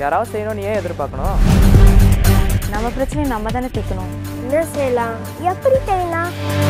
யாராவது செய்யணும்னு ஏன் எதிர்பார்க்கணும்? நம்ம பிரச்சனையை நம்ம தானே தீர்க்கணும். என்ன செய்யலாம்? எப்படி செய்யலாம்?